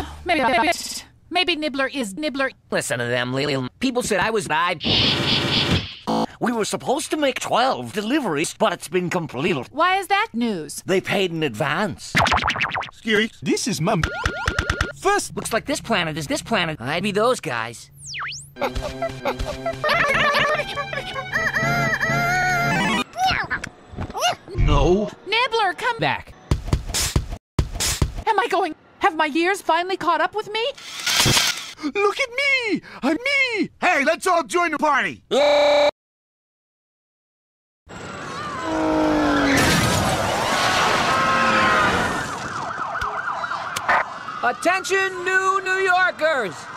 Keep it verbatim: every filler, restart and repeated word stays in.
good. Maybe a bit. Maybe Nibbler is Nibbler. Listen to them, Lily. People said I was I. We were supposed to make twelve deliveries, but it's been completed. Why is that news? They paid in advance. Scary. This is Mum. First, Looks like this planet is this planet. I'd be those guys. no. Nibbler, come Back. Am I going? Have my years finally caught up with me? Look at me. I'm me. Hey, let's all join the party. Attention, new New Yorkers!